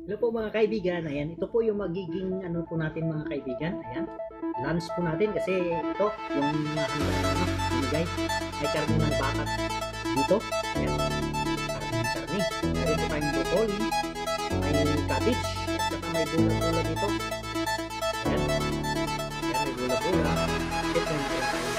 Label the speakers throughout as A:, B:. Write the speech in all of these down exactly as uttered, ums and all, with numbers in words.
A: Hello po mga kaibigan, ayan, ito po yung magiging ano po natin mga kaibigan, ayan, lunch po natin kasi ito, yung hanggang ano, binigay, may karne ng baka dito, ayan, karne, karne, meron po tayong broccoli, may cabbage, at saka may bula-bula dito, ayan, ayan, may bula-bula, ito yung meron tayong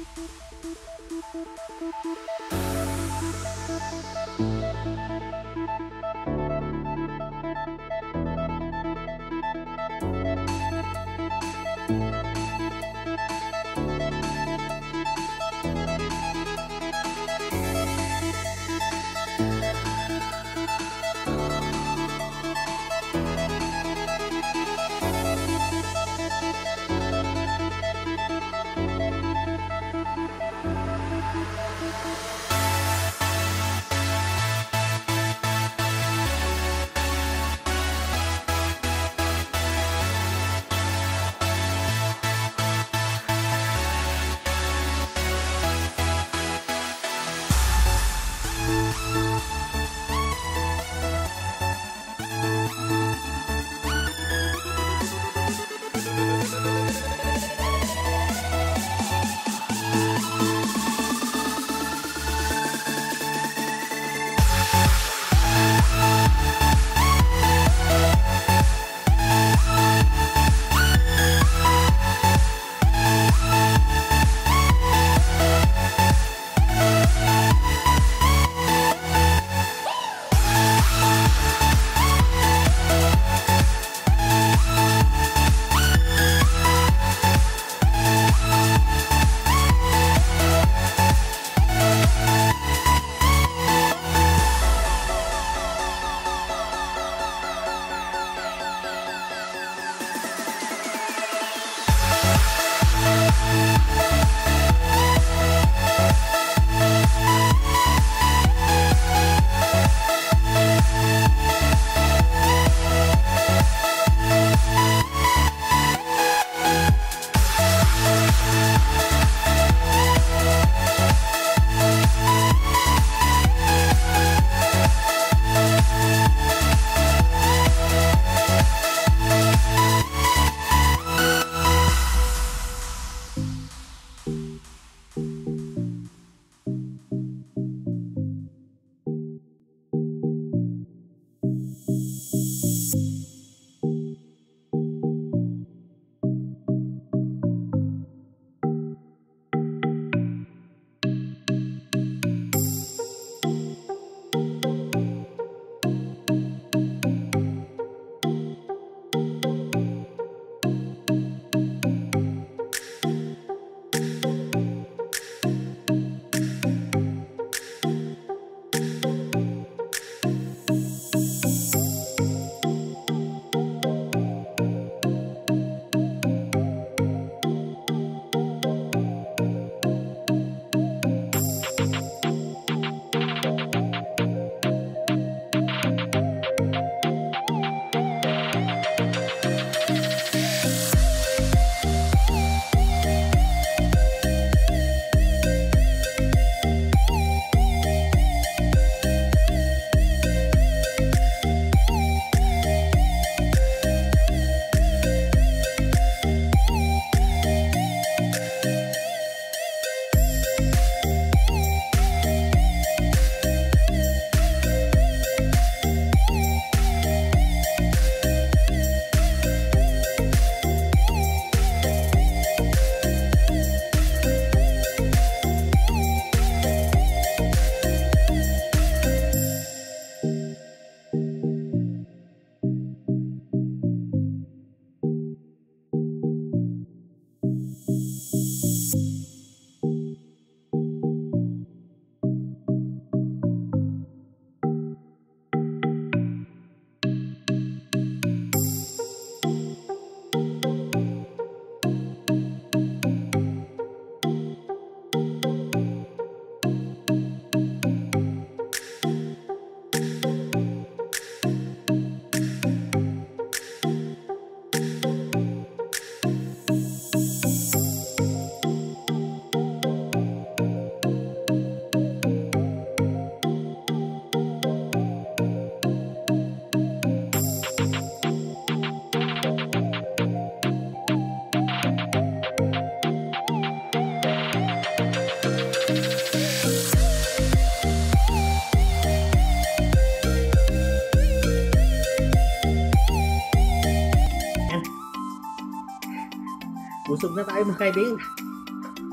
A: Busog na tayo mga kaibigan.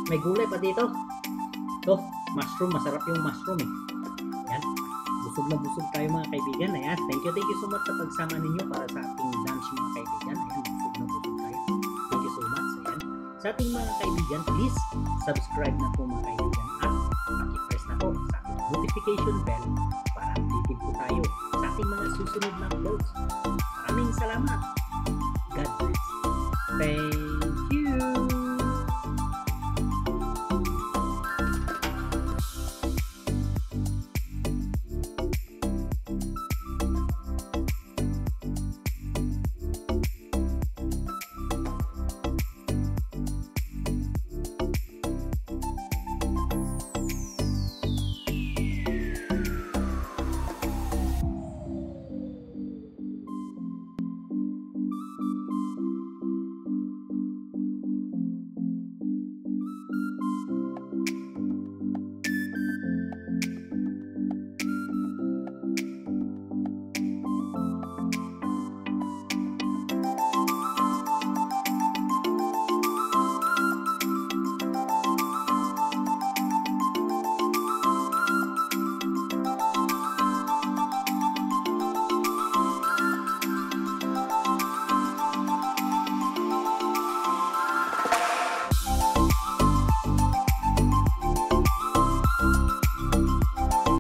A: may gulay pa dito. Ito, mushroom. Masarap yung mushroom eh. Ayan. Busog na busog tayo mga kaibigan. Ayan. Thank you, thank you so much sa pagsama ninyo para sa ating lunch mga kaibigan. Ayan, busog na busog tayo. Thank you so much. Ayan. Sa ating mga kaibigan, please subscribe na po mga kaibigan at paki-press na po sa ating notification bell para updated po tayo sa ating mga susunod na uploads. Maraming salamat. God bless. Thank you.